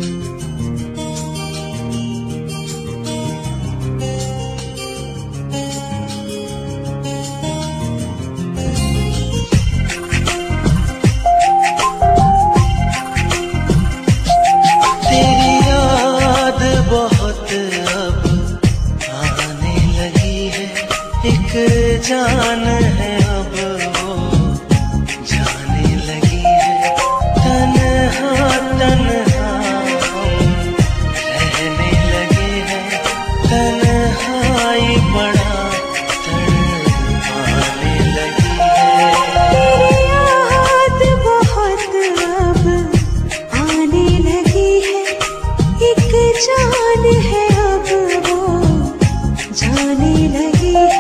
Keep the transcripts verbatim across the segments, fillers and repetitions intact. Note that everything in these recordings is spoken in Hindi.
जान है अब वो जाने लगी है, तन्हा तन्हा हम रहने लगे हैं, तन्हाई बड़ा तड़पाने लगी है। तेरी याद बहुत अब आने लगी है, एक जान है अब वो जाने लगी है,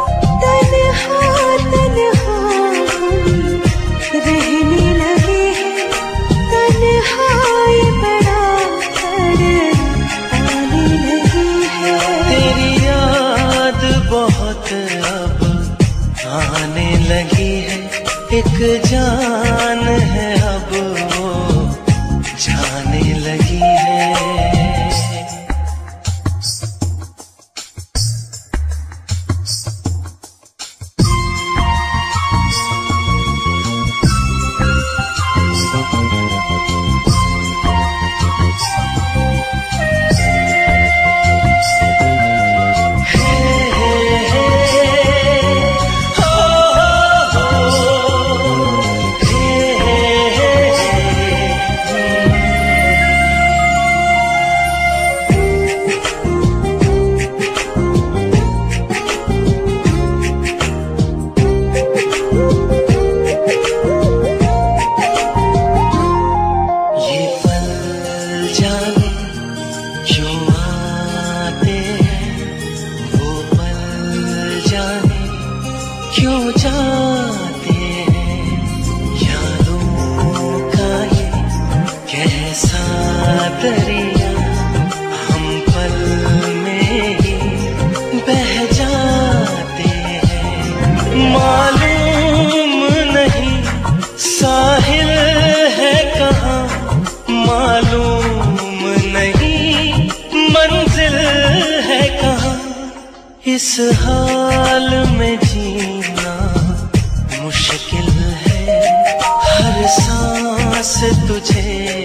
अब आने लगी है, एक जान है अब वो जाने लगी है। क्यों जाते हैं यादों का ये कैसा दरिया, हम पल में ही बह जाते हैं। मालूम नहीं साहिल है कहाँ, मालूम नहीं मंजिल है कहाँ, इस हाल में जीना मुश्किल है, हर सांस तुझे